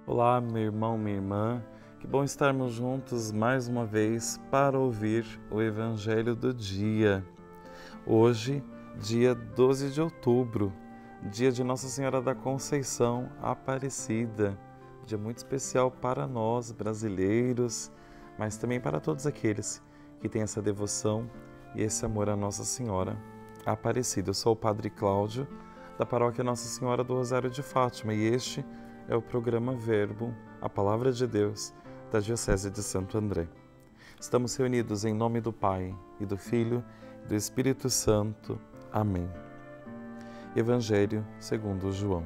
Olá, meu irmão, minha irmã. Que bom estarmos juntos mais uma vez para ouvir o Evangelho do dia. Hoje, dia 12 de outubro, dia de Nossa Senhora da Conceição Aparecida. Dia muito especial para nós, brasileiros, mas também para todos aqueles que têm essa devoção e esse amor a Nossa Senhora Aparecida. Eu sou o Padre Cláudio, da Paróquia Nossa Senhora do Rosário de Fátima, e este é o programa Verbo, a Palavra de Deus, da Diocese de Santo André. Estamos reunidos em nome do Pai, e do Filho, e do Espírito Santo. Amém. Evangelho segundo João.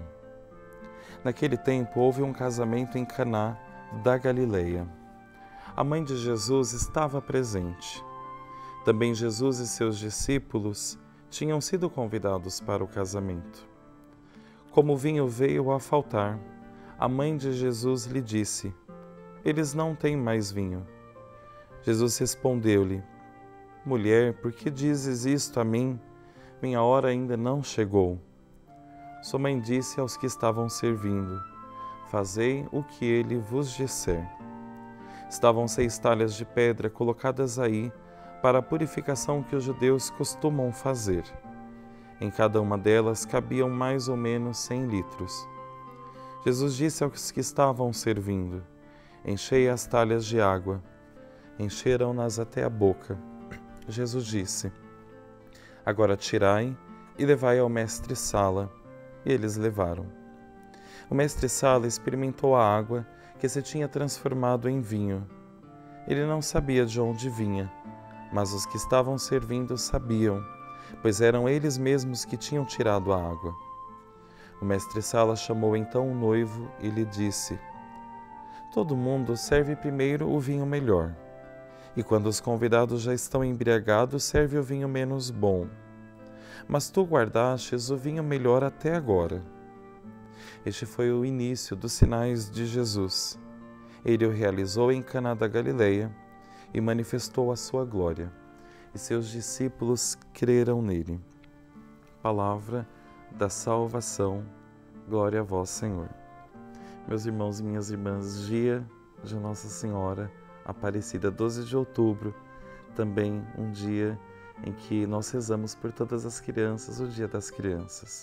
Naquele tempo houve um casamento em Caná da Galileia. A mãe de Jesus estava presente. Também Jesus e seus discípulos tinham sido convidados para o casamento. Como o vinho veio a faltar, a mãe de Jesus lhe disse: "Eles não têm mais vinho." Jesus respondeu-lhe: "Mulher, por que dizes isto a mim? Minha hora ainda não chegou." Sua mãe disse aos que estavam servindo: "Fazei o que ele vos disser." Estavam 6 talhas de pedra colocadas aí para a purificação que os judeus costumam fazer. Em cada uma delas cabiam mais ou menos 100 litros. Jesus disse aos que estavam servindo: "Enchei as talhas de água." Encheram-nas até a boca. Jesus disse: "Agora tirai e levai ao mestre-sala." E eles levaram. O mestre-sala experimentou a água que se tinha transformado em vinho. Ele não sabia de onde vinha, mas os que estavam servindo sabiam, pois eram eles mesmos que tinham tirado a água. O mestre-sala chamou então o noivo e lhe disse: "Todo mundo serve primeiro o vinho melhor, e quando os convidados já estão embriagados, serve o vinho menos bom. Mas tu guardastes o vinho melhor até agora." Este foi o início dos sinais de Jesus. Ele o realizou em Caná da Galileia e manifestou a sua glória, e seus discípulos creram nele. Palavra da salvação. Glória a vós, Senhor. Meus irmãos e minhas irmãs, dia de Nossa Senhora Aparecida, 12 de outubro, também um dia em que nós rezamos por todas as crianças, o Dia das Crianças.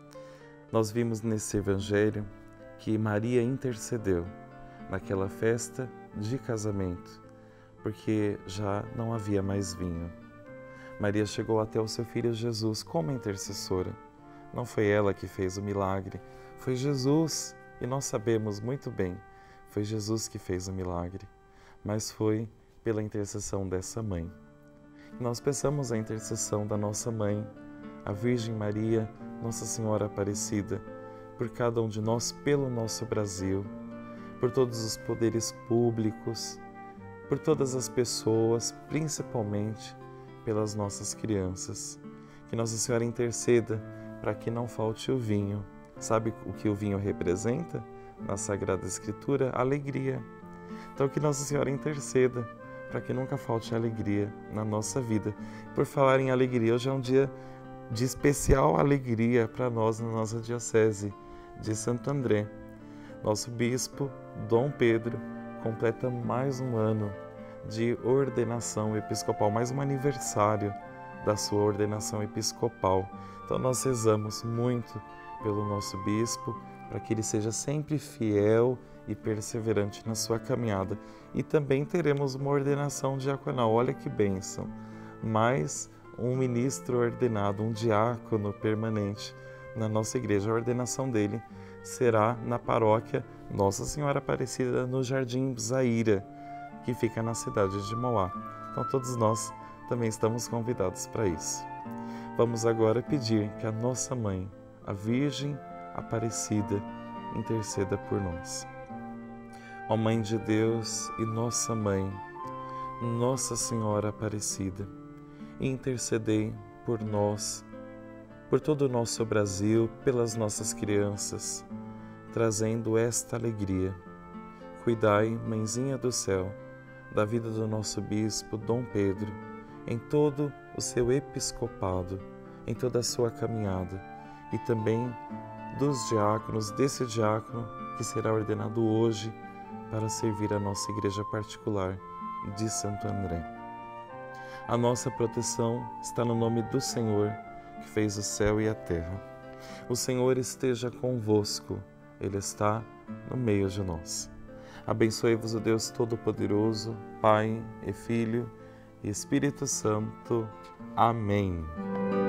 Nós vimos nesse Evangelho que Maria intercedeu naquela festa de casamento, porque já não havia mais vinho. Maria chegou até o seu filho Jesus como intercessora. Não foi ela que fez o milagre, foi Jesus, e nós sabemos muito bem, foi Jesus que fez o milagre, mas foi pela intercessão dessa mãe. E nós peçamos a intercessão da nossa mãe, a Virgem Maria, Nossa Senhora Aparecida, por cada um de nós, pelo nosso Brasil, por todos os poderes públicos, por todas as pessoas, principalmente pelas nossas crianças. Que Nossa Senhora interceda para que não falte o vinho. Sabe o que o vinho representa? Na Sagrada Escritura, alegria. Então que Nossa Senhora interceda para que nunca falte alegria na nossa vida. Por falar em alegria, hoje é um dia de especial alegria para nós na nossa Diocese de Santo André. Nosso bispo, Dom Pedro, completa mais um ano de ordenação episcopal, mais um aniversário da sua ordenação episcopal. Então nós rezamos muito pelo nosso bispo, para que ele seja sempre fiel e perseverante na sua caminhada. E também teremos uma ordenação diaconal, olha que bênção, mais um ministro ordenado, um diácono permanente na nossa igreja. A ordenação dele será na paróquia Nossa Senhora Aparecida, no Jardim Zaira, que fica na cidade de Mauá. Então todos nós também estamos convidados para isso. Vamos agora pedir que a nossa mãe, a Virgem Aparecida, interceda por nós. Ó Mãe de Deus e nossa Mãe, Nossa Senhora Aparecida, intercedei por nós, por todo o nosso Brasil, pelas nossas crianças, trazendo esta alegria. Cuidai, Mãezinha do Céu, da vida do nosso Bispo Dom Pedro, em todo o seu episcopado, em toda a sua caminhada, e também dos diáconos, desse diácono que será ordenado hoje para servir a nossa igreja particular de Santo André. A nossa proteção está no nome do Senhor, que fez o céu e a terra. O Senhor esteja convosco, Ele está no meio de nós. Abençoe-vos o Deus Todo-Poderoso, Pai e Filho e Espírito Santo. Amém.